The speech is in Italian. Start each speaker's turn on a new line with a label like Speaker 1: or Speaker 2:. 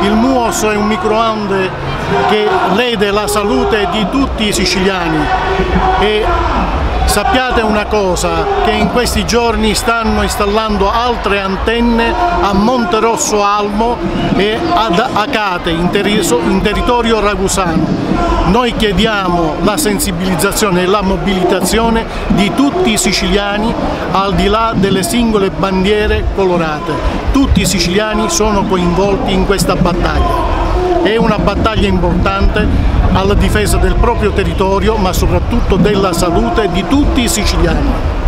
Speaker 1: Il MUOS è un microonde che lede la salute di tutti i siciliani e sappiate una cosa, che in questi giorni stanno installando altre antenne a Monterosso Almo e ad Acate in territorio ragusano. Noi chiediamo la sensibilizzazione e la mobilitazione di tutti i siciliani al di là delle singole bandiere colorate. Tutti i siciliani sono coinvolti in questa battaglia. È una battaglia importante alla difesa del proprio territorio, ma soprattutto della salute di tutti i siciliani.